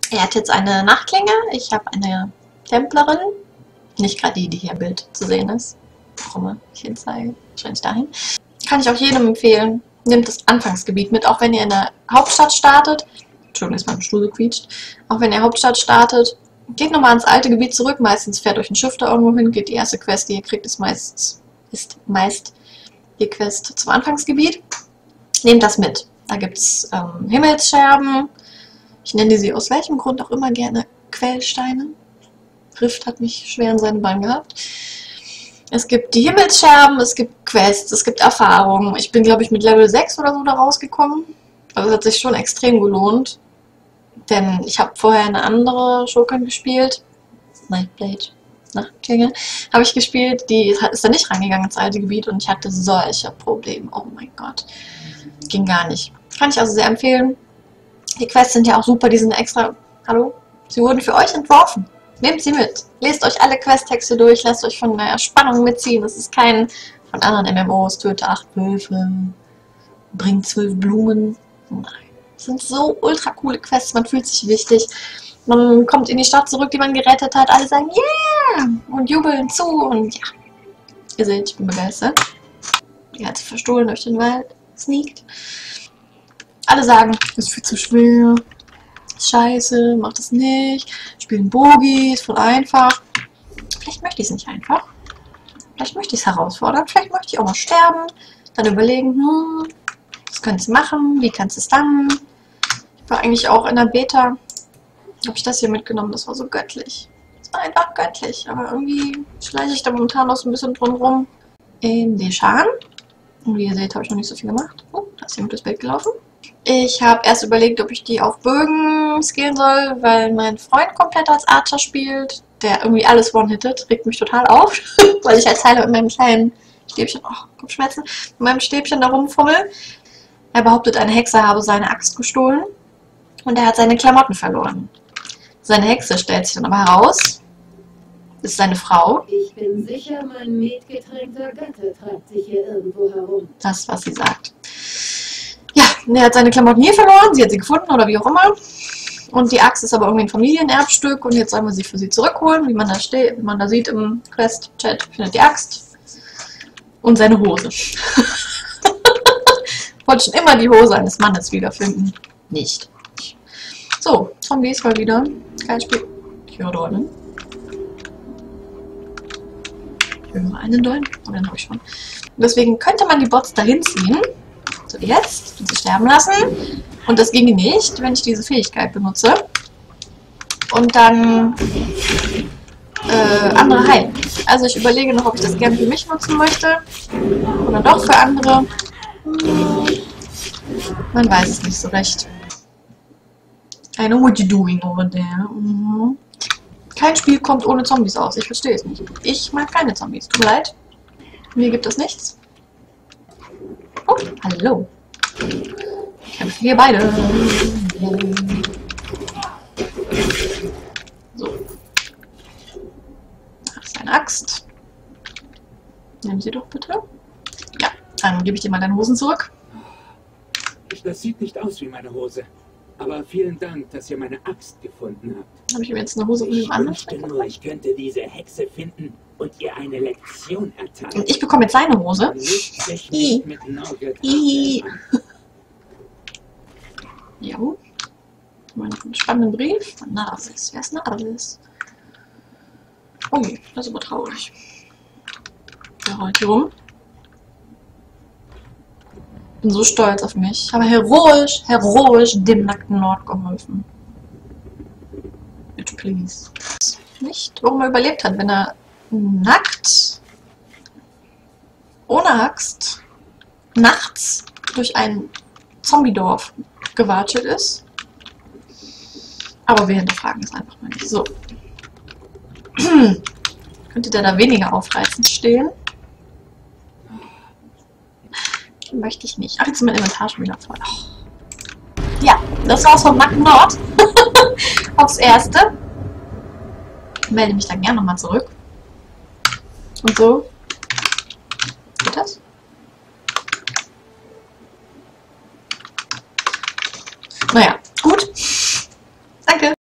Er hat jetzt eine Nachtklinge. Ich habe eine Templerin. Nicht gerade die, die hier im Bild zu sehen ist. Warum ich hin zeige. Wahrscheinlich dahin. Kann ich auch jedem empfehlen. Nehmt das Anfangsgebiet mit, auch wenn ihr in der Hauptstadt startet. Entschuldigung, ist mein Stuhl so quietscht. Auch wenn ihr Hauptstadt startet, geht nochmal ins alte Gebiet zurück. Meistens fährt euch ein Schiff da irgendwo hin. Geht die erste Quest, die ihr kriegt, ist meist die Quest zum Anfangsgebiet. Nehmt das mit. Da gibt es Himmelsscherben. Ich nenne sie aus welchem Grund auch immer gerne Quellsteine. Rift hat mich schwer in seinen Beinen gehabt. Es gibt die Himmelsscherben, es gibt Quests, es gibt Erfahrungen. Ich bin, glaube ich, mit Level 6 oder so da rausgekommen. Also es hat sich schon extrem gelohnt. Denn ich habe vorher eine andere Schurkin gespielt. Nightblade. Nachtklinge. Habe ich gespielt. Die ist da nicht reingegangen ins alte Gebiet und ich hatte solche Probleme. Oh mein Gott. Ging gar nicht. Kann ich also sehr empfehlen. Die Quests sind ja auch super. Die sind extra... Hallo? Sie wurden für euch entworfen. Nehmt sie mit. Lest euch alle Questtexte durch. Lasst euch von der Spannung mitziehen. Das ist kein von anderen MMOs. Töte 8 Wölfe. Bring 12 Blumen. Nein. Das sind so ultra coole Quests. Man fühlt sich wichtig. Man kommt in die Stadt zurück, die man gerettet hat. Alle sagen, yeah! Und jubeln zu. Und ja. Ihr seht, ich bin begeistert. Die hat sich verstohlen durch den Wald. Sneakt. Alle sagen, das ist viel zu schwer. Scheiße, mach das nicht. Spielen Bogi, ist voll einfach. Vielleicht möchte ich es nicht einfach. Vielleicht möchte ich es herausfordern. Vielleicht möchte ich auch mal sterben. Dann überlegen, was könntest du machen? Wie kannst du es dann? Ich war eigentlich auch in der Beta. Habe ich das hier mitgenommen. Das war so göttlich. Das war einfach göttlich. Aber irgendwie schleiche ich da momentan noch so ein bisschen drum rum. In Deschan. Und wie ihr seht, habe ich noch nicht so viel gemacht. Oh, da ist jemand durchs Bild gelaufen. Ich habe erst überlegt, ob ich die auf Bögen skillen soll, weil mein Freund komplett als Archer spielt, der irgendwie alles one-hittet, regt mich total auf, weil ich als Heiler mit meinem kleinen Stäbchen, oh, Kopfschmerzen, mit meinem Stäbchen da rumfummel. Er behauptet, eine Hexe habe seine Axt gestohlen und er hat seine Klamotten verloren. Seine Hexe stellt sich dann aber heraus, ist seine Frau. Ich bin sicher, mein metgetränkter Gatte treibt sich hier irgendwo herum. Das, was sie sagt. Ja, er hat seine Klamotten hier verloren, sie hat sie gefunden oder wie auch immer. Und die Axt ist aber irgendwie ein Familienerbstück und jetzt sollen wir sie für sie zurückholen. Wie man da sieht im Quest-Chat, findet die Axt und seine Hose. Wollte schon immer die Hose eines Mannes wiederfinden. Nicht. So, Zombies mal wieder. Kein Spiel. Ich höre Dollen. Ich höre einen Dollen. Oh, den habe ich schon. Und deswegen könnte man die Bots dahin ziehen. So, jetzt und sie sterben lassen. Und das ginge nicht, wenn ich diese Fähigkeit benutze. Und dann andere heilen. Also ich überlege noch, ob ich das gerne für mich nutzen möchte. Oder doch für andere. Man weiß es nicht so recht. I know what you're doing over there. Kein Spiel kommt ohne Zombies aus. Ich verstehe es nicht. Ich mag keine Zombies. Tut mir leid. Mir gibt es nichts. Oh, hallo. Kämpfen wir beide. So. Das ist eine Axt. Nimm sie doch bitte. Ja, dann gebe ich dir mal deine Hosen zurück. Das sieht nicht aus wie meine Hose. Aber vielen Dank, dass ihr meine Axt gefunden habt. Habe ich mir jetzt eine Hose von dem anderen? Ich wünschte nur, ich könnte diese Hexe finden und ihr eine Lektion erteilen. Und ich bekomme jetzt seine Hose. Ja. Mal noch einen spannenden Brief. Narvis. Wer ist Narvis? Oh, das ist aber traurig. Der rollt hier rum. Bin so stolz auf mich. Ich habe heroisch dem nackten Nord geholfen. Bitch, please. Nicht, warum er überlebt hat, wenn er nackt, ohne Axt, nachts durch ein Zombie-Dorf gewatschelt ist. Aber wir hinterfragen es einfach mal nicht. So. Könnte der da weniger aufreizend stehen? Möchte ich nicht. Ach, jetzt ist mein Inventar schon wieder voll. Oh. Ja, das war's vom nackten Nord. Aufs Erste. Ich melde mich dann gerne nochmal zurück. Und so. Geht das? Naja, gut. Danke.